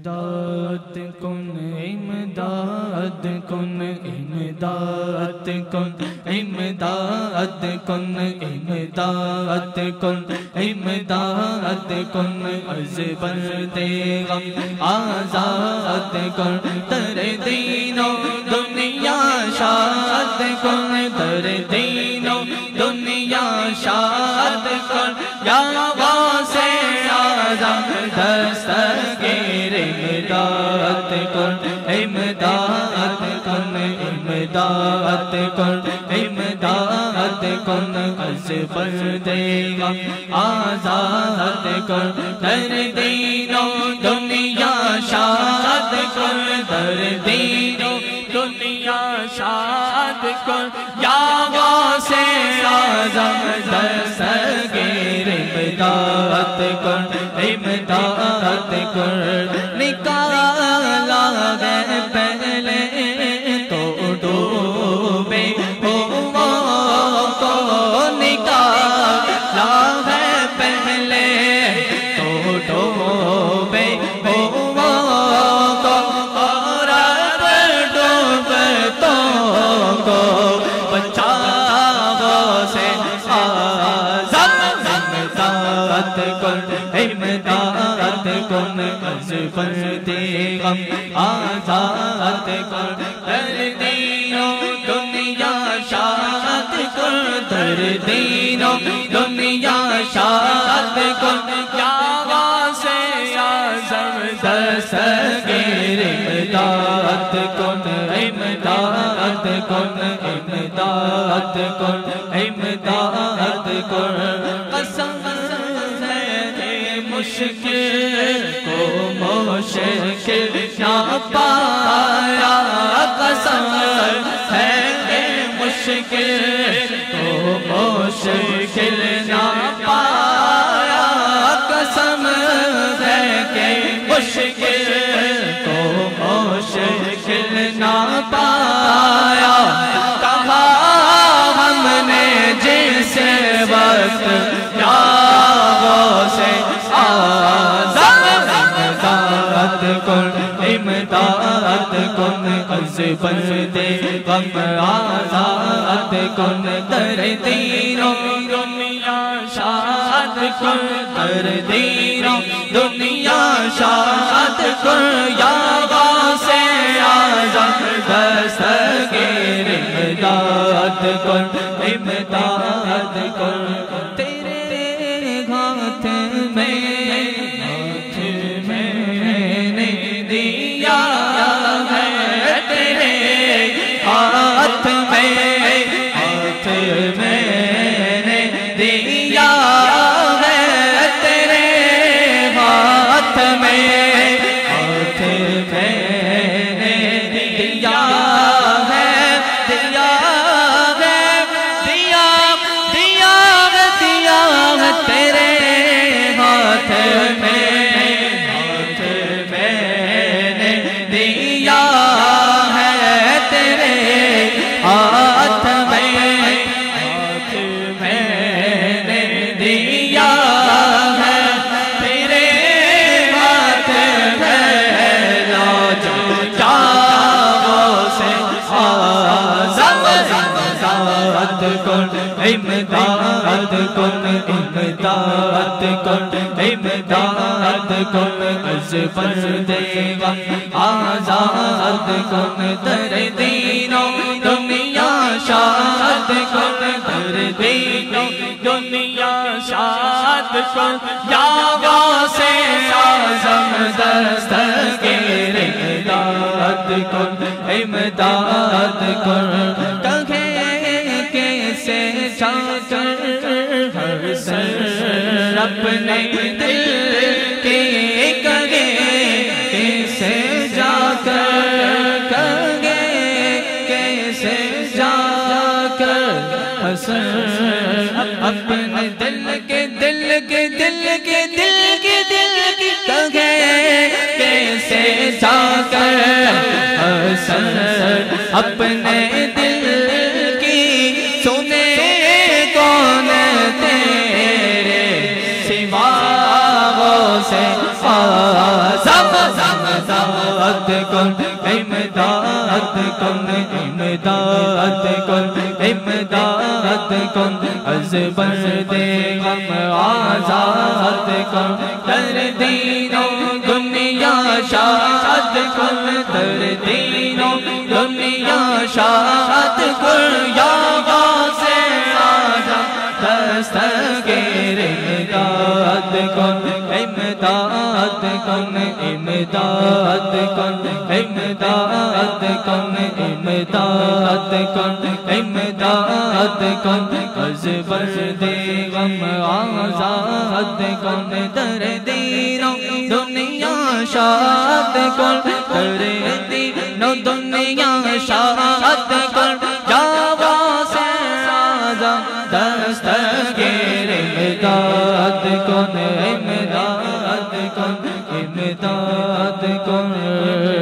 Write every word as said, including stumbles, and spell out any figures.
امداد کن امداد کن امداد کن امداد کن امداد کن امداد کن از برد غم آزاد کن در دین و دنیا شاد کن در دین و دنیا شاد کن یا واسع اعظم دستگیر امداد کن امداد کن امداد کن امداد کن از برد غم آزاد کن در دین و دنیا شاد کن در دین و دنیا شاد کن یا واسع اعظم دستگیر امداد کن امداد کن نکالا ہے پہلے تو ڈوبے ہوا کو نکالا ہے پہلے تو ڈوبے ہوا کو اور اب ڈوبتوں کو بچاؤ سے اعظم امداد کن امداد کن از برد غم آزاد کن در دین و دنیا شاد کن در دین و دنیا شاد کن یا واسع اعظم دستگیر امداد کن امداد کن امداد کن امداد کن قسم مشکل کو مشکل نہ پایا قسم ہے کہ مشکل کو مشکل نہ پایا قسم ہے کہ مشکل کو مشکل نہ پایا کہا ہم نے جس وقت یا سے امداد کن امداد کن از برد غم آزاد کن در دین و دنیا شاد کن در دین و دنیا شاد کن یا واسع اعظم دستگیر امداد کن امداد کن تیرے ہاتھ میں ہاتھ میں ہاتھ میں نے دیا ہے تیرے ہاتھ میں ہاتھ میں نے دیا ہے دیا ہے دیا دیا ہے دیا ہے تیرے ہاتھ میں ہاتھ میں نے دیا ہاتھ میں ہاتھ میں نے دیا ہے تیرے ہاتھ میں لاج جاؤ سے اعظم امداد کن امداد کن امداد کن امداد کن از برد غم آزاد کن در دین و دنیا شاد کن در دین و دنیا شاد کن یا واسع اعظم دستگیر امداد کن امداد کن کہے کیسے جا کر ہر سر اپنے دل کے کہے کیسے جا کر کہے کیسے جا کر حسن اپنے دل کے دل کے دل کے دل کے دل کے کہے کیسے جا کر حسن اپنے دل کی سنے کون تیرے سوا سے اعظم امداد کن امداد کن امداد کن امداد کن از بردے غم آزاد کن در دین و دنیا شاد کن در دین و دنیا شاد کن یا غوث اعظم دستگیر امداد کن امداد کن امداد کن امداد کن امداد کن امداد کن از بردے غم آزاد کن در دین و دنیا شاد کن در دین و دنیا شاد کن یا غوث اعظم دستگیر امداد کن امداد کن امداد کن